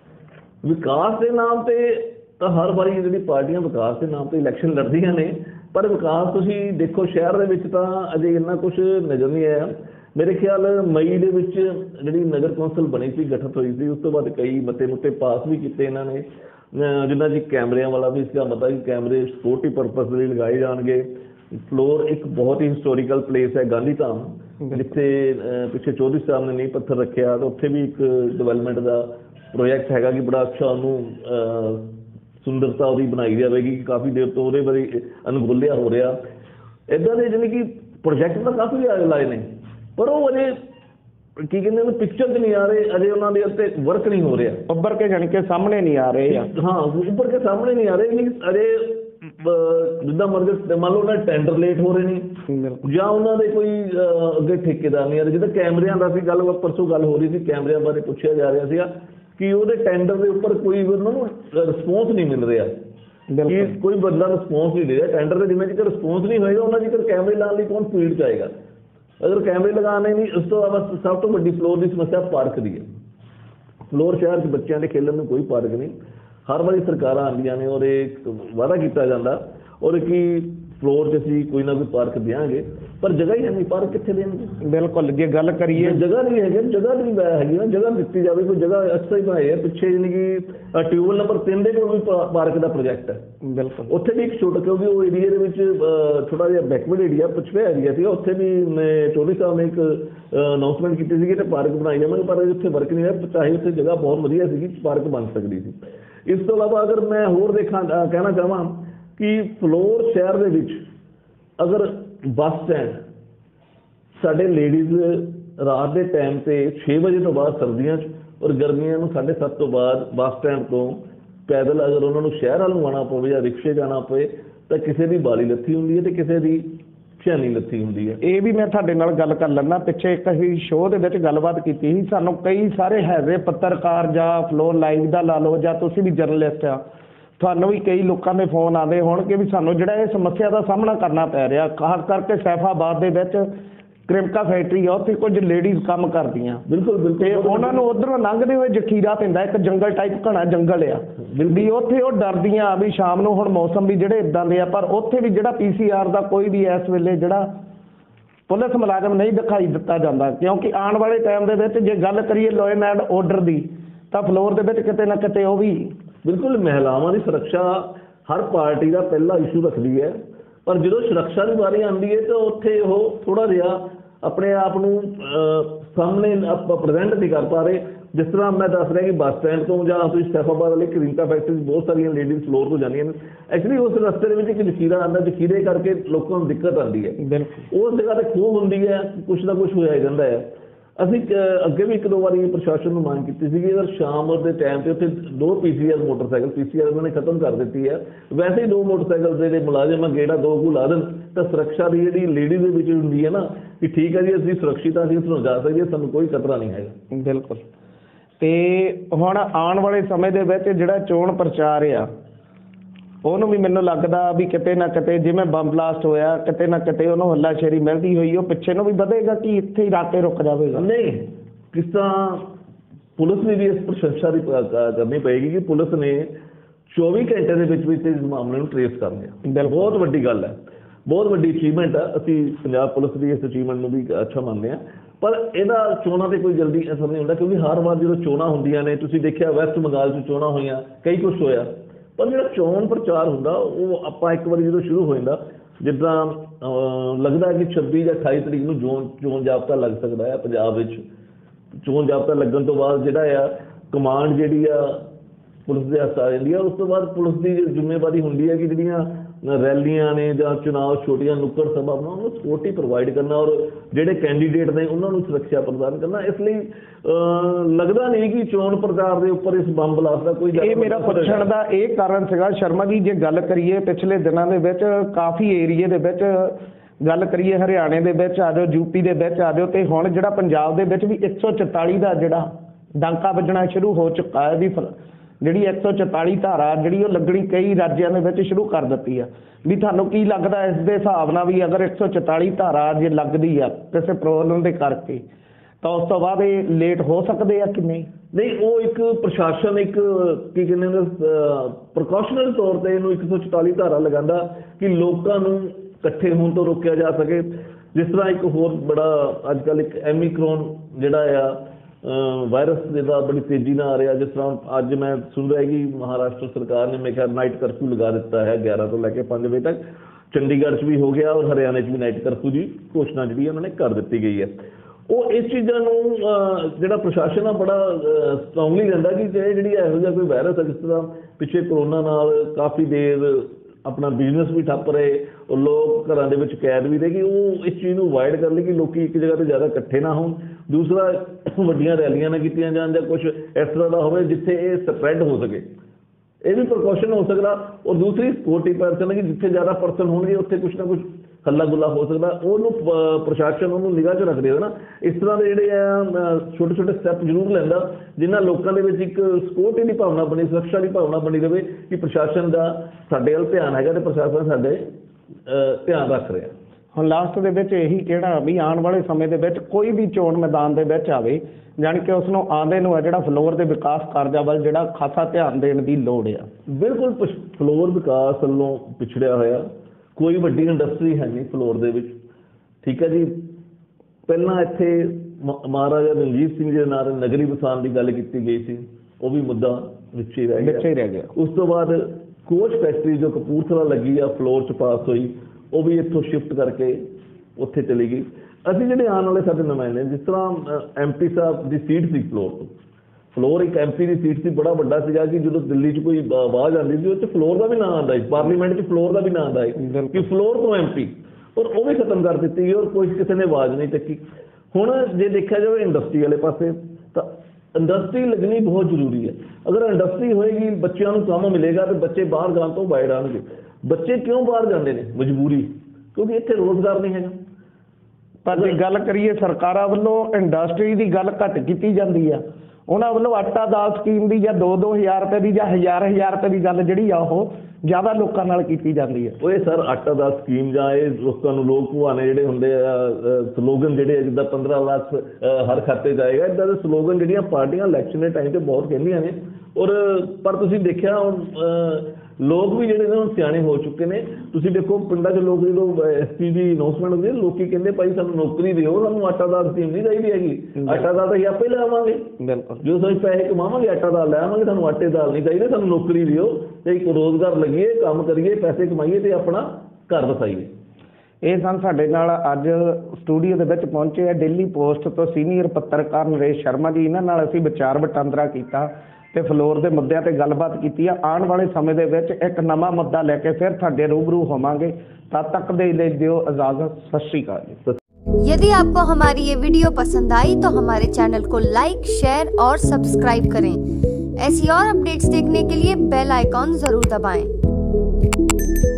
ਵਿਕਾਸ ਦੇ ਨਾਮ ਤੇ ਤਾਂ ਹਰ ਵਾਰੀ ਜਿਹੜੀ ਪਾਰਟੀਆਂ ਵਿਕਾਸ ਦੇ ਨਾਮ ਤੇ ਇਲੈਕਸ਼ਨ ਲੜਦੀਆਂ ਨੇ, ਪਰ ਵਿਕਾਸ ਤੁਸੀਂ ਦੇਖੋ ਸ਼ਹਿਰ ਦੇ ਵਿੱਚ ਤਾਂ ਅਜੇ ਇੰਨਾ ਕੁਝ ਨਜ਼ਰ ਨਹੀਂ ਆਇਆ। ਮੇਰੇ ਖਿਆਲ ਮਈ ਦੇ ਵਿੱਚ ਜਿਹੜੀ ਨਗਰ ਕੌਂਸਲ ਬਣੀ ਸੀ, ਗਠਿਤ ਹੋਈ ਸੀ, ਉਸ ਤੋਂ ਬਾਅਦ ਕਈ ਮਤੇ ਪਾਸ ਵੀ ਕੀਤੇ ਇਹਨਾਂ ਨੇ, ਜਿਨ੍ਹਾਂ 'ਚ ਕੈਮਰਿਆਂ ਵਾਲਾ ਵੀ ਇਸਦਾ ਮਤਾ ਕਿ ਕੈਮਰੇ ਸਿਕਿਉਰਿਟੀ ਪਰਪਸ ਲਈ ਲਗਾਏ ਜਾਣਗੇ। ਫਲੋਰ ਇੱਕ ਬਹੁਤ ਹੀ ਹਿਸਟੋਰੀਕਲ ਪਲੇਸ ਹੈ, ਗਾਂਧੀ ਧਾਮ, ਜਿੱਥੇ ਪਿੱਛੇ ਚੌਧਰੀ ਸਾਹਿਬ ਨੇ ਨੀਂਹ ਪੱਥਰ ਰੱਖਿਆ, ਤਾਂ ਉੱਥੇ ਵੀ ਇੱਕ ਡਿਵੈਲਪਮੈਂਟ ਦਾ ਪ੍ਰੋਜੈਕਟ ਹੈਗਾ ਕਿ ਬੜਾ ਅੱਛਾ ਉਹਨੂੰ ਸੁੰਦਰਤਾ ਉਹਦੀ ਬਣਾਈ ਜਾਵੇਗੀ। ਕਾਫੀ ਦੇਰ ਤੋਂ ਉਹਦੇ ਬਾਰੇ ਅਣਗੌਲਿਆ ਹੋ ਰਿਹਾ। ਇੱਦਾਂ ਦੇ ਜਾਣੀ ਕਿ ਪ੍ਰੋਜੈਕਟ ਤਾਂ ਕਾਫੀ ਲਾਏ ਨੇ, ਪਰ ਉਹ ਅਜੇ ਕੀ ਕਹਿੰਦੇ ਉਹਨੂੰ ਪਿਕਚਰ 'ਚ ਨਹੀਂ ਆ ਰਹੇ, ਅਜੇ ਉਹਨਾਂ ਦੇ ਉੱਤੇ ਵਰਕ ਨਹੀਂ ਹੋ ਰਿਹਾ, ਉੱਭਰ ਕੇ ਜਾਣੀ ਕਿ ਸਾਹਮਣੇ ਨਹੀਂ ਆ ਰਹੇ। ਹਾਂ, ਉੱਭਰ ਕੇ ਸਾਹਮਣੇ ਨਹੀਂ ਆ ਰਹੇ। ਨਹੀਂ ਅਜੇ ਜਿੱਦਾਂ ਮਰਜ਼ੀ ਮੰਨ ਲਓ ਉਹਨਾਂ ਦੇ ਟੈਂਡਰ ਲੇਟ ਹੋ ਰਹੇ ਨੇ, ਜਾਂ ਉਹਨਾਂ ਦੇ ਕੋਈ ਅੱਗੇ ਠੇਕੇਦਾਰ ਨਹੀਂ ਆ ਰਹੇ। ਜਿੱਦਾਂ ਕੈਮਰਿਆਂ ਦਾ ਸੀ ਗੱਲ, ਪਰਸੋਂ ਗੱਲ ਹੋ ਰਹੀ ਸੀ, ਕੈਮਰਿਆਂ ਬਾਰੇ ਪੁੱਛਿਆ ਜਾ ਰਿਹਾ ਸੀਗਾ ਕਿ ਉਹਦੇ ਟੈਂਡਰ ਦੇ ਉੱਪਰ ਕੋਈ ਉਹਨਾਂ ਨੂੰ ਰਿਸਪੌਂਸ ਨਹੀਂ ਮਿਲ ਰਿਹਾ, ਕਿ ਕੋਈ ਬੰਦਾ ਰਿਸਪੌਂਸ ਨਹੀਂ ਦੇ ਰਿਹਾ ਟੈਂਡਰ ਦੇ। ਜਿਵੇਂ ਜੇਕਰ ਰਿਸਪੌਂਸ ਨਹੀਂ ਹੋਏਗਾ, ਉਹਨਾਂ ਜੇਕਰ ਕੈਮਰੇ ਲਾਉਣ ਲਈ ਕੌਣ ਫੀਲਡ 'ਚ ਆਏਗਾ? ਅਗਰ ਕੈਮਰੇ ਲਗਾਉਣੇ ਨਹੀਂ, ਉਸ ਤੋਂ ਬਾਅਦ ਸਭ ਤੋਂ ਵੱਡੀ ਫਲੋਰ ਦੀ ਸਮੱਸਿਆ ਪਾਰਕ ਦੀ ਹੈ। ਫਲੋਰ ਸ਼ਹਿਰ 'ਚ ਬੱਚਿਆਂ ਦੇ ਖੇਲਣ ਨੂੰ ਕੋਈ ਪਾਰਕ ਨਹੀਂ। ਹਰ ਵਾਰੀ ਸਰਕਾਰਾਂ ਆਉਂਦੀਆਂ ਨੇ ਔਰ ਇਹ ਵਾਅਦਾ ਕੀਤਾ ਜਾਂਦਾ ਔਰ ਕਿ ਫਲੋਰ 'ਚ ਅਸੀਂ ਕੋਈ ਨਾ ਕੋਈ ਪਾਰਕ ਦਿਆਂਗੇ, ਪਰ ਜਗ੍ਹਾ ਹੀ ਹੈ ਨਹੀਂ, ਪਾਰਕ ਕਿੱਥੇ ਦੇਣਗੇ? ਬਿਲਕੁਲ, ਜੇ ਗੱਲ ਕਰੀਏ ਜਗ੍ਹਾ ਨਹੀਂ ਹੈਗੀ, ਜਗ੍ਹਾ ਨਹੀਂ ਹੈਗੀ ਨਾ, ਜਗ੍ਹਾ ਦਿੱਤੀ ਜਾਵੇ, ਕੋਈ ਜਗ੍ਹਾ ਅੱਛਾ ਹੀ ਬਣਾਈ ਹੈ। ਪਿੱਛੇ ਜਾਣੀ ਕਿ ਟਿਊਬਵੈਲ ਨੰਬਰ 3 ਦੇ ਕੋਲ ਵੀ ਪਾਰਕ ਦਾ ਪ੍ਰੋਜੈਕਟ ਹੈ। ਬਿਲਕੁਲ, ਉੱਥੇ ਵੀ ਇੱਕ ਛੋਟਾ, ਕਿਉਂਕਿ ਉਹ ਏਰੀਆ ਦੇ ਵਿੱਚ ਥੋੜਾ ਜਿਹਾ ਬੈਕਵਰਡ ਏਰੀਆ, ਪਛੜਿਆ ਏਰੀਆ ਸੀਗਾ, ਉੱਥੇ ਵੀ ਚੌਧਰੀ ਸਾਹਿਬ ਨੇ ਇੱਕ ਅਨਾਊਂਸਮੈਂਟ ਕੀਤੀ ਸੀਗੀ ਤੇ ਪਾਰਕ ਬਣਾਈ ਜਾਵਾਂਗੇ, ਪਰ ਉੱਥੇ ਵਰਕ ਨਹੀਂ ਹੋਇਆ। ਚਾਹੇ ਉੱਥੇ ਜਗ੍ਹਾ ਬਹੁਤ ਵਧੀਆ ਸੀਗੀ, ਪਾਰਕ ਬਣ ਸਕਦੀ ਸੀ। ਇਸ ਤੋਂ ਇਲਾਵਾ ਅਗਰ ਮੈਂ ਹੋਰ ਕਹਿਣਾ ਚਾਹਾਂ ਕਿ ਫਲੋਰ ਸ਼ਹਿਰ ਦੇ ਵਿੱਚ ਅਗਰ ਬੱਸ ਸਟੈਂਡ ਸਾਡੇ ਲੇਡੀਜ਼ ਰਾਤ ਦੇ ਟਾਈਮ ਤੇ 6 ਵਜੇ ਤੋਂ ਬਾਅਦ ਸਰਦੀਆਂ 'ਚ ਔਰ ਗਰਮੀਆਂ ਨੂੰ 7:30 ਤੋਂ ਬਾਅਦ ਬੱਸ ਸਟੈਂਡ ਤੋਂ ਪੈਦਲ ਅਗਰ ਉਹਨਾਂ ਨੂੰ ਸ਼ਹਿਰ ਵੱਲ ਨੂੰ ਆਉਣਾ ਪਵੇ ਜਾਂ ਰਿਕਸ਼ੇ ਜਾਣਾ ਪਵੇ, ਤਾਂ ਕਿਸੇ ਦੀ ਬਾਲੀ ਲੱਥੀ ਹੁੰਦੀ ਹੈ ਤੇ ਕਿਸੇ ਦੀ ਛਾਨੀ ਲੱਥੀ ਹੁੰਦੀ ਹੈ। ਇਹ ਵੀ ਮੈਂ ਤੁਹਾਡੇ ਨਾਲ ਗੱਲ ਕਰ ਲੈਣਾ। ਪਿੱਛੇ ਇੱਕ ਹੀ ਸ਼ੋਅ ਦੇ ਵਿੱਚ ਗੱਲਬਾਤ ਕੀਤੀ ਸੀ, ਸਾਨੂੰ ਕਈ ਸਾਰੇ ਹੈਗੇ ਪੱਤਰਕਾਰ ਜਾਂ ਫਲੋਰ ਲਾਈਵ ਦਾ ਲਾ ਲਓ ਜਾਂ ਤੁਸੀਂ ਵੀ ਜਰਨਲਿਸਟ ਆ, ਤੁਹਾਨੂੰ ਵੀ ਕਈ ਲੋਕਾਂ ਦੇ ਫੋਨ ਆਉਂਦੇ ਹੋਣਗੇ ਵੀ ਸਾਨੂੰ ਜਿਹੜਾ ਇਹ ਸਮੱਸਿਆ ਦਾ ਸਾਹਮਣਾ ਕਰਨਾ ਪੈ ਰਿਹਾ, ਖਾਸ ਕਰਕੇ ਸੈਫਾਬਾਦ ਦੇ ਵਿੱਚ ਕ੍ਰਿਮਕਾ ਫੈਕਟਰੀ ਆ, ਉੱਥੇ ਕੁਝ ਲੇਡੀਜ਼ ਕੰਮ ਕਰਦੀਆਂ। ਬਿਲਕੁਲ, ਤੇ ਉਹਨਾਂ ਨੂੰ ਉਧਰੋਂ ਲੰਘਦੇ ਹੋਏ ਜਖੀਰਾ ਪੈਂਦਾ, ਇੱਕ ਜੰਗਲ ਟਾਈਪ ਘਣਾ ਜੰਗਲ ਆ, ਵੀ ਉੱਥੇ ਉਹ ਡਰਦੀਆਂ ਵੀ ਸ਼ਾਮ ਨੂੰ, ਹੁਣ ਮੌਸਮ ਵੀ ਜਿਹੜੇ ਇਦਾਂ ਦੇ ਆ, ਪਰ ਉੱਥੇ ਵੀ ਜਿਹੜਾ PCR ਦਾ ਕੋਈ ਵੀ ਇਸ ਵੇਲੇ ਜਿਹੜਾ ਪੁਲਿਸ ਮੁਲਾਜ਼ਮ ਨਹੀਂ ਦਿਖਾਈ ਦਿੱਤਾ ਜਾਂਦਾ, ਕਿਉਂਕਿ ਆਉਣ ਵਾਲੇ ਟਾਈਮ ਦੇ ਵਿੱਚ ਜੇ ਗੱਲ ਕਰੀਏ ਲਾਅ ਐਂਡ ਆਰਡਰ ਦੀ, ਤਾਂ ਫਲੋਰ ਦੇ ਵਿੱਚ ਕਿਤੇ ਨਾ ਕਿਤੇ ਉਹ ਵੀ ਬਿਲਕੁਲ ਮਹਿਲਾਵਾਂ ਦੀ ਸੁਰੱਖਿਆ ਹਰ ਪਾਰਟੀ ਦਾ ਪਹਿਲਾ ਇਸ਼ੂ ਰੱਖਦੀ ਹੈ, ਪਰ ਜਦੋਂ ਸੁਰੱਖਿਆ ਦੀ ਵਾਰੀ ਆਉਂਦੀ ਹੈ ਤਾਂ ਉੱਥੇ ਉਹ ਥੋੜਾ ਜਿਹਾ ਆਪਣੇ ਆਪ ਨੂੰ ਸਾਹਮਣੇ ਪ੍ਰੈਜ਼ੈਂਟ ਨਹੀਂ ਕਰ ਪਾ ਰਹੇ। ਜਿਸ ਤਰ੍ਹਾਂ ਮੈਂ ਦੱਸ ਰਿਹਾ ਕਿ ਬੱਸ ਸਟੈਂਡ ਤੋਂ ਜਾਂ ਤੁਸੀਂ ਸੈਫਾਬਾਦ ਵਾਲੇ ਕ੍ਰਿਮਕਾ ਫੈਕਟਰੀ ਬਹੁਤ ਸਾਰੀਆਂ ਲੇਡੀਜ਼ ਫਲੋਰ ਤੋਂ ਜਾਂਦੀਆਂ ਨੇ। ਐਕਚੁਅਲੀ ਉਸ ਰਸਤੇ ਦੇ ਵਿੱਚ ਇੱਕ ਜਖੀਰਾ ਆਉਂਦਾ, ਜਖੀਰੇ ਕਰਕੇ ਲੋਕਾਂ ਨੂੰ ਦਿੱਕਤ ਆਉਂਦੀ ਹੈ। ਉਸ ਜਗ੍ਹਾ ਤੇ ਖੂਹ ਹੁੰਦੀ ਹੈ, ਕੁਛ ਨਾ ਕੁਛ ਹੋਇਆ ਜਾਂਦਾ ਹੈ। ਅਸੀਂ ਅੱਗੇ ਵੀ 1-2 ਵਾਰੀ ਪ੍ਰਸ਼ਾਸਨ ਨੂੰ ਮੰਗ ਕੀਤੀ ਸੀਗੀ, ਅਗਰ ਸ਼ਾਮ ਦੇ ਟਾਈਮ ਤੇ ਉੱਥੇ 2 PCR ਮੋਟਰਸਾਈਕਲ, PCR ਉਹਨਾਂ ਨੇ ਖਤਮ ਕਰ ਦਿੱਤੀ ਹੈ, ਵੈਸੇ ਹੀ 2 ਮੋਟਰਸਾਈਕਲ ਦੇ ਜਿਹੜੇ ਮੁਲਾਜ਼ਮ ਗੇੜਾ 2 ਕੁ ਲਾ ਦੇਣ ਤਾਂ ਸੁਰੱਖਿਆ ਦੀ ਜਿਹੜੀ ਲੇਡੀ ਦੇ ਵਿੱਚ ਹੁੰਦੀ ਹੈ ਨਾ ਕਿ ਠੀਕ ਹੈ ਜੀ ਅਸੀਂ ਸੁਰੱਖਿਅਤ, ਅਸੀਂ ਉੱਥੋਂ ਜਾ ਸਕੀਏ, ਸਾਨੂੰ ਕੋਈ ਖਤਰਾ ਨਹੀਂ ਹੈਗਾ। ਬਿਲਕੁਲ। ਤੇ ਹੁਣ ਆਉਣ ਵਾਲੇ ਸਮੇਂ ਦੇ ਵਿੱਚ ਜਿਹੜਾ ਚੋਣ ਪ੍ਰਚਾਰ ਆ, ਉਹਨੂੰ ਵੀ ਮੈਨੂੰ ਲੱਗਦਾ ਵੀ ਕਿਤੇ ਨਾ ਕਿਤੇ ਜਿਵੇਂ ਬੰਬ ਬਲਾਸਟ ਹੋਇਆ, ਕਿਤੇ ਨਾ ਕਿਤੇ ਉਹਨੂੰ ਹੱਲਾਸ਼ੇਰੀ ਮਿਲਦੀ ਹੋਈ, ਉਹ ਪਿੱਛੇ ਨੂੰ ਵੀ ਵਧੇਗਾ ਕਿ ਇੱਥੇ ਹੀ ਰਾਤੇ ਰੁਕ ਜਾਵੇਗਾ? ਨਹੀਂ, ਕਿਸ ਤਰ੍ਹਾਂ ਪੁਲਿਸ ਨੇ ਵੀ ਇਸ ਪ੍ਰਸ਼ੰਸਾ ਦੀ ਕਰਨੀ ਪਏਗੀ ਕਿ ਪੁਲਿਸ ਨੇ 24 ਘੰਟੇ ਦੇ ਵਿੱਚ ਇਸ ਮਾਮਲੇ ਨੂੰ ਟ੍ਰੇਸ ਕਰ ਲਿਆ। ਬਹੁਤ ਵੱਡੀ ਗੱਲ ਹੈ, ਬਹੁਤ ਵੱਡੀ ਅਚੀਵਮੈਂਟ ਹੈ। ਅਸੀਂ ਪੰਜਾਬ ਪੁਲਿਸ ਦੀ ਇਸ ਅਚੀਵਮੈਂਟ ਨੂੰ ਵੀ ਅੱਛਾ ਮੰਨਦੇ ਹਾਂ, ਪਰ ਇਹਦਾ ਚੋਣਾਂ ਤੇ ਕੋਈ ਜਲਦੀ ਅਸਰ ਨਹੀਂ ਹੁੰਦਾ, ਕਿਉਂਕਿ ਹਰ ਵਾਰ ਜਦੋਂ ਚੋਣਾਂ ਹੁੰਦੀਆਂ ਨੇ, ਤੁਸੀਂ ਦੇਖਿਆ ਵੈਸਟ ਬੰਗਾਲ 'ਚ ਚੋਣਾਂ ਹੋਈਆਂ, ਕਈ ਕੁਛ ਹੋਇਆ, ਪਰ ਜਿਹੜਾ ਚੋਣ ਪ੍ਰਚਾਰ ਹੁੰਦਾ ਉਹ ਆਪਾਂ ਇੱਕ ਵਾਰੀ ਜਦੋਂ ਸ਼ੁਰੂ ਹੋ ਜਾਂਦਾ, ਜਿੱਦਾਂ ਲੱਗਦਾ ਕਿ 26 ਜਾਂ 28 ਤਰੀਕ ਨੂੰ ਚੋਣ ਜਾਬਤਾ ਲੱਗ ਸਕਦਾ ਹੈ ਪੰਜਾਬ ਵਿੱਚ। ਚੋਣ ਜਾਬਤਾ ਲੱਗਣ ਤੋਂ ਬਾਅਦ ਜਿਹੜਾ ਆ ਕਮਾਂਡ ਜਿਹੜੀ ਆ ਪੁਲਿਸ ਦੇ ਹੱਥ ਆ ਜਾਂਦੀ ਹੈ। ਉਸ ਤੋਂ ਬਾਅਦ ਪੁਲਿਸ ਦੀ ਜ਼ਿੰਮੇਵਾਰੀ ਹੁੰਦੀ ਹੈ ਕਿ ਜਿਹੜੀਆਂ ਰੈਲੀਆਂ ਨੇ ਜਾਂ ਚੁਣਾਵ ਛੋਟੀਆਂ ਨੁੱਕੜ ਸਭਾ ਉਹਨਾਂ ਨੂੰ ਸਿਕਿਉਰਿਟੀ ਪ੍ਰੋਵਾਈਡ ਕਰਨਾ ਔਰ ਜਿਹੜੇ ਕੈਂਡੀਡੇਟ ਨੇ ਉਹਨਾਂ ਨੂੰ ਸੁਰੱਖਿਆ ਪ੍ਰਦਾਨ ਕਰਨਾ। ਇਸ ਲਈ ਲੱਗਦਾ ਨਹੀਂ ਕਿ ਚੋਣ ਪ੍ਰਚਾਰ ਦੇ ਉੱਪਰ ਇਸ ਬੰਬ ਬਲਾਸਟ ਦਾ ਕੋਈ ਇਹ ਮੇਰਾ ਪੁੱਛਣ ਦਾ ਇਹ ਕਾਰਨ ਸੀਗਾ ਸ਼ਰਮਾ ਜੀ, ਜੇ ਗੱਲ ਕਰੀਏ ਪਿਛਲੇ ਦਿਨਾਂ ਦੇ ਵਿੱਚ ਕਾਫੀ ਏਰੀਏ ਦੇ ਵਿੱਚ, ਗੱਲ ਕਰੀਏ ਹਰਿਆਣੇ ਦੇ ਵਿੱਚ ਆ ਜਾਓ, ਯੂਪੀ ਦੇ ਵਿੱਚ ਆ ਜਾਓ, ਤੇ ਹੁਣ ਜਿਹੜਾ ਪੰਜਾਬ ਦੇ ਵਿੱਚ ਵੀ 144 ਦਾ ਜਿਹੜਾ ਡਾਂਕਾ ਵੱਜਣਾ ਸ਼ੁਰੂ ਹੋ ਚੁੱਕਾ ਹੈ। ਵੀ ਜਿਹੜੀ 144 ਧਾਰਾ ਜਿਹੜੀ ਉਹ ਲੱਗਣੀ ਕਈ ਰਾਜਾਂ ਦੇ ਵਿੱਚ ਸ਼ੁਰੂ ਕਰ ਦਿੱਤੀ ਆ। ਵੀ ਤੁਹਾਨੂੰ ਕੀ ਲੱਗਦਾ ਇਸ ਦੇ ਹਿਸਾਬ ਨਾਲ ਵੀ ਅਗਰ 144 ਧਾਰਾ ਜੇ ਲੱਗਦੀ ਆ ਕਿਸੇ ਪ੍ਰੋਬਲਮ ਦੇ ਕਰਕੇ ਤਾਂ ਉਸ ਤੋਂ ਬਾਅਦ ਇਹ ਲੇਟ ਹੋ ਸਕਦੇ ਆ ਕਿ ਨਹੀਂ? ਨਹੀਂ, ਉਹ ਇੱਕ ਪ੍ਰਸ਼ਾਸਨ ਇੱਕ ਕੀ ਕਹਿੰਦੇ ਨੇ ਪ੍ਰੀਕਾਸ਼ਨਰੀ ਤੌਰ ਤੇ ਇਹਨੂੰ 144 ਧਾਰਾ ਲਗਾਉਂਦਾ ਕਿ ਲੋਕਾਂ ਨੂੰ ਇਕੱਠੇ ਹੋਣ ਤੋਂ ਰੋਕਿਆ ਜਾ ਸਕੇ। ਜਿਸ ਤਰ੍ਹਾਂ ਇੱਕ ਹੋਰ ਬੜਾ ਅੱਜ ਕੱਲ੍ਹ ਇੱਕ ਐਮੀਕਰੋਨ ਜਿਹੜਾ ਆ ਵਾਇਰਸ ਜਿਹਦਾ ਬੜੀ ਤੇਜ਼ੀ ਨਾਲ ਆ ਰਿਹਾ। ਜਿਸ ਤਰ੍ਹਾਂ ਅੱਜ ਮੈਂ ਸੁਣ ਰਿਹਾ ਕਿ ਮਹਾਰਾਸ਼ਟਰ ਸਰਕਾਰ ਨੇ ਮੇਰੇ ਖਿਆਲ ਨਾਈਟ ਕਰਫਿਊ ਲਗਾ ਦਿੱਤਾ ਹੈ 11 ਤੋਂ ਲੈ ਕੇ 5 ਵਜੇ ਤੱਕ। ਚੰਡੀਗੜ੍ਹ 'ਚ ਵੀ ਹੋ ਗਿਆ ਔਰ ਹਰਿਆਣੇ 'ਚ ਵੀ ਨਾਈਟ ਕਰਫਿਊ ਦੀ ਘੋਸ਼ਣਾ ਜਿਹੜੀ ਉਹਨਾਂ ਨੇ ਕਰ ਦਿੱਤੀ ਗਈ ਹੈ। ਉਹ ਇਸ ਚੀਜ਼ਾਂ ਨੂੰ ਜਿਹੜਾ ਪ੍ਰਸ਼ਾਸਨ ਆ ਬੜਾ ਸਟਰੋਂਗਲੀ ਲੈਂਦਾ ਕਿ ਜਿਹੜੀ ਇਹੋ ਜਿਹਾ ਕੋਈ ਵਾਇਰਸ ਹੈ, ਜਿਸ ਤਰ੍ਹਾਂ ਪਿੱਛੇ ਕਰੋਨਾ ਨਾਲ ਕਾਫੀ ਦੇਰ ਆਪਣਾ ਬਿਜ਼ਨਸ ਵੀ ਠੱਪ ਰਹੇ ਔਰ ਲੋਕ ਘਰਾਂ ਦੇ ਵਿੱਚ ਕੈਦ ਵੀ ਰਹੇ, ਕਿ ਉਹ ਇਸ ਚੀਜ਼ ਨੂੰ ਅਵਾਇਡ ਕਰ ਲਈ ਕਿ ਲੋਕੀ ਇੱਕ ਜਗ੍ਹਾ 'ਤੇ ਜ਼ਿਆਦਾ ਇਕੱਠੇ ਨਾ ਹੋਣ। ਦੂਸਰਾ, ਵੱਡੀਆਂ ਰੈਲੀਆਂ ਨਾ ਕੀਤੀਆਂ ਜਾਣ ਜਾਂ ਕੁਝ ਇਸ ਤਰ੍ਹਾਂ ਦਾ ਹੋਵੇ ਜਿੱਥੇ ਇਹ ਸਪਰੈਡ ਹੋ ਸਕੇ, ਇਹ ਵੀ ਪ੍ਰੀਕਾਸ਼ਨ ਹੋ ਸਕਦਾ। ਔਰ ਦੂਸਰੀ ਸਿਕਿਉਰਿਟੀ ਪਰਸਨ ਕਿ ਜਿੱਥੇ ਜ਼ਿਆਦਾ ਪਰਸਨ ਹੋਣਗੇ ਉੱਥੇ ਕੁਛ ਨਾ ਕੁਛ ਹੱਲਾ ਗੁੱਲਾ ਹੋ ਸਕਦਾ, ਉਹਨੂੰ ਪ੍ਰਸ਼ਾਸਨ ਉਹਨੂੰ ਨਿਗਾਹ 'ਚ ਰੱਖਦੇ ਹੋ ਨਾ। ਇਸ ਤਰ੍ਹਾਂ ਦੇ ਜਿਹੜੇ ਆ ਛੋਟੇ ਛੋਟੇ ਸਟੈਪ ਜ਼ਰੂਰ ਲੈਂਦਾ ਜਿਨ੍ਹਾਂ ਲੋਕਾਂ ਦੇ ਵਿੱਚ ਇੱਕ ਸਿਕਿਉਰਿਟੀ ਦੀ ਭਾਵਨਾ ਬਣੀ, ਸੁਰੱਖਿਆ ਦੀ ਭਾਵਨਾ ਬਣੀ ਰਹੇ ਕਿ ਪ੍ਰਸ਼ਾਸਨ ਦਾ ਸਾਡੇ ਵੱਲ ਧਿਆਨ ਹੈਗਾ ਤੇ ਪ੍ਰਸ਼ਾਸਨ ਸਾਡੇ ਧਿਆਨ ਰੱਖ ਰਿਹਾ। ਹੁਣ ਲਾਸਟ ਦੇ ਵਿੱਚ ਇਹੀ ਕਿਹੜਾ ਵੀ ਆਉਣ ਵਾਲੇ ਸਮੇਂ ਦੇ ਵਿੱਚ ਕੋਈ ਵੀ ਚੋਣ ਮੈਦਾਨ ਦੇ ਵਿੱਚ ਆਵੇ, ਜਾਣੀ ਕਿ ਉਸ ਨੂੰ ਆਉਂਦੇ ਨੂੰ ਹੈ ਜਿਹੜਾ ਫਲੋਰ ਦੇ ਵਿਕਾਸ ਕਾਰਜਾਂ ਵੱਲ ਜਿਹੜਾ ਖਾਸਾ ਧਿਆਨ ਦੇਣ ਦੀ ਲੋੜ ਆ। ਬਿਲਕੁਲ, ਫਲੋਰ ਵਿਕਾਸ ਵੱਲੋਂ ਪਿਛੜਿਆ ਹੋਇਆ ਕੋਈ ਵੱਡੀ ਇੰਡਸਟਰੀ ਹੈ ਨਹੀਂ ਫਲੋਰ ਦੇ ਵਿੱਚ, ਠੀਕ ਹੈ ਜੀ। ਪਹਿਲਾਂ ਇੱਥੇ ਮਹਾਰਾਜਾ ਰਣਜੀਤ ਸਿੰਘ ਜੀ ਦੇ ਨਾਲ ਨਗਰੀ ਵਸਾਉਣ ਦੀ ਗੱਲ ਕੀਤੀ ਗਈ ਸੀ, ਉਹ ਵੀ ਮੁੱਦਾ ਵਿੱਚ ਹੀ ਰਹਿ ਗਿਆ। ਉਸ ਤੋਂ ਬਾਅਦ ਕੋਚ ਫੈਕਟਰੀ ਜੋ ਕਪੂਰਥਲਾ ਲੱਗੀ ਆ ਫਲੋਰ 'ਚ ਪਾਸ ਹੋਈ, ਉਹ ਵੀ ਇੱਥੋਂ ਸ਼ਿਫਟ ਕਰਕੇ ਉੱਥੇ ਚਲੀ ਗਈ। ਅਸੀਂ ਜਿਹੜੇ ਆਉਣ ਵਾਲੇ ਸਾਡੇ ਨੁਮਾਇੰਦੇ, ਜਿਸ ਤਰ੍ਹਾਂ MP ਸਾਹਿਬ ਦੀ ਸੀਟ ਸੀ ਫਲੋਰ ਤੋਂ, ਫਲੋਰ ਇੱਕ MP ਦੀ ਸੀਟ ਸੀ, ਬੜਾ ਵੱਡਾ ਸੀਗਾ ਕਿ ਜਦੋਂ ਦਿੱਲੀ 'ਚ ਕੋਈ ਆਵਾਜ਼ ਆਉਂਦੀ ਸੀ ਉਹ 'ਚ ਫਲੋਰ ਦਾ ਵੀ ਨਾਂ ਆਉਂਦਾ ਸੀ, ਪਾਰਲੀਮੈਂਟ 'ਚ ਫਲੋਰ ਦਾ ਵੀ ਨਾਂ ਆਉਂਦਾ ਸੀ ਕਿ ਫਲੋਰ ਤੋਂ MP, ਔਰ ਉਹ ਵੀ ਖਤਮ ਕਰ ਦਿੱਤੀ ਗਈ ਔਰ ਕੋਈ ਕਿਸੇ ਨੇ ਆਵਾਜ਼ ਨਹੀਂ ਚੱਕੀ। ਹੁਣ ਜੇ ਦੇਖਿਆ ਜਾਵੇ ਇੰਡਸਟਰੀ ਵਾਲੇ ਪਾਸੇ ਤਾਂ ਇੰਡਸਟਰੀ ਲੱਗਣੀ ਬਹੁਤ ਜ਼ਰੂਰੀ ਹੈ। ਅਗਰ ਇੰਡਸਟਰੀ ਹੋਏਗੀ, ਬੱਚਿਆਂ ਨੂੰ ਕੰਮ ਮਿਲੇਗਾ ਤੇ ਬੱਚੇ ਬਾਹਰ ਜਾਣ ਤੋਂ ਬਾਹਰ ਆਉਣਗੇ। ਬੱਚੇ ਕਿਉਂ ਬਾਹਰ ਜਾਂਦੇ ਨੇ? ਮਜਬੂਰੀ, ਕਿਉਂਕਿ ਇੱਥੇ ਰੋਜ਼ਗਾਰ ਨਹੀਂ ਹੈਗਾ। ਪਰ ਜੇ ਗੱਲ ਕਰੀਏ ਸਰਕਾਰਾਂ ਵੱਲੋਂ ਇੰਡਸਟਰੀ ਦੀ ਗੱਲ ਘੱਟ ਕੀਤੀ ਜਾਂਦੀ ਆ, ਉਹਨਾਂ ਵੱਲੋਂ ਆਟਾ ਦਾਲ ਸਕੀਮ ਦੀ ਜਾਂ 2-2 ਹਜ਼ਾਰ ਰੁਪਏ ਦੀ ਜਾਂ 1000 ਰੁਪਏ ਦੀ ਗੱਲ ਜਿਹੜੀ ਆ ਉਹ ਜ਼ਿਆਦਾ ਲੋਕਾਂ ਨਾਲ ਕੀਤੀ ਜਾਂਦੀ ਹੈ। ਉਹ ਇਹ ਸਰ ਆਟਾ ਦਾਲ ਸਕੀਮ ਜਾਂ ਇਹ ਲੋਕਾਂ ਨੂੰ ਲੋਕ ਭੁਆਣੇ ਜਿਹੜੇ ਹੁੰਦੇ ਆ ਸਲੋਗਨ ਜਿਹੜੇ ਜਿੱਦਾਂ 15 ਲੱਖ ਹਰ ਖਾਤੇ ਜਾਏਗਾ, ਇੱਦਾਂ ਦੇ ਸਲੋਗਨ ਜਿਹੜੀਆਂ ਪਾਰਟੀਆਂ ਇਲੈਕਸ਼ਨ ਦੇ ਟਾਈਮ 'ਤੇ ਬਹੁਤ ਕਹਿੰਦੀਆਂ ਨੇ। ਔਰ ਪਰ ਤੁਸੀਂ ਦੇਖਿਆ ਹੁਣ ਲੋਕ ਵੀ ਜਿਹੜੇ ਨੇ ਹੁਣ ਸਿਆਣੇ ਹੋ ਚੁੱਕੇ ਨੇ। ਤੁਸੀਂ ਦੇਖੋ ਪਿੰਡਾਂ 'ਚ ਲੋਕ ਜਦੋਂ SP ਦੀ ਅਨਾਉਂਸਮੈਂਟ ਹੁੰਦੀ ਹੈ, ਲੋਕੀ ਕਹਿੰਦੇ ਭਾਈ ਸਾਨੂੰ ਨੌਕਰੀ ਦਿਓ, ਸਾਨੂੰ ਆਟਾ ਦਾਲ ਸਕੀਮ ਨਹੀਂ ਚਾਹੀਦੀ ਹੈਗੀ, ਆਟਾ ਦਾਲ ਤਾਂ ਅਸੀਂ ਆਪੇ ਲਿਆਵਾਂਗੇ। ਬਿਲਕੁਲ, ਜਦੋਂ ਅਸੀਂ ਪੈਸੇ ਕਮਾਵਾਂਗੇ ਆਟਾ ਦਾਲ ਲੈ ਆਵਾਂਗੇ, ਸਾਨੂੰ ਆਟੇ ਦਾਲ ਨਹੀਂ ਚਾਹੀਦੇ, ਸਾਨੂੰ ਨੌਕਰੀ ਦਿਓ ਤੇ ਇੱਕ ਰੋਜ਼ਗਾਰ ਲੱਗੀਏ, ਕੰਮ ਕਰੀਏ, ਪੈਸੇ ਕਮਾਈਏ ਤੇ ਆਪਣਾ ਘਰ ਵਸਾਈਏ। ਇਹ ਸਨ ਸਾਡੇ ਨਾਲ ਅੱਜ ਸਟੂਡੀਓ ਦੇ ਵਿੱਚ ਪਹੁੰਚੇ ਆ ਡੇਲੀ ਪੋਸਟ ਤੋਂ ਸੀਨੀਅਰ ਪੱਤਰਕਾਰ ਨਰੇਸ਼ ਸ਼ਰਮਾ ਜੀ। ਇਹਨਾਂ ਨਾਲ ਅਸੀਂ ਵਿਚਾਰ ਵਟਾਂਦਰਾ ਕੀਤਾ ਤੇ ਫਲੋਰ ਦੇ ਮੁੱਦਿਆਂ ਤੇ ਗੱਲਬਾਤ ਕੀਤੀ ਆ। ਆਉਣ ਵਾਲੇ ਸਮੇਂ ਦੇ ਵਿੱਚ ਇੱਕ ਨਵਾਂ ਮੁੱਦਾ ਲੈ ਕੇ ਫਿਰ ਤੁਹਾਡੇ रूबरू होवांगे। तब तक दे दियो इजाजत। सत श्री अकाल। यदि आपको हमारी ये वीडियो पसंद आई तो हमारे चैनल को लाइक, शेयर और सब्सक्राइब करें। ऐसी और अपडेट्स देखने के लिए बेल आइकॉन जरूर दबाएं।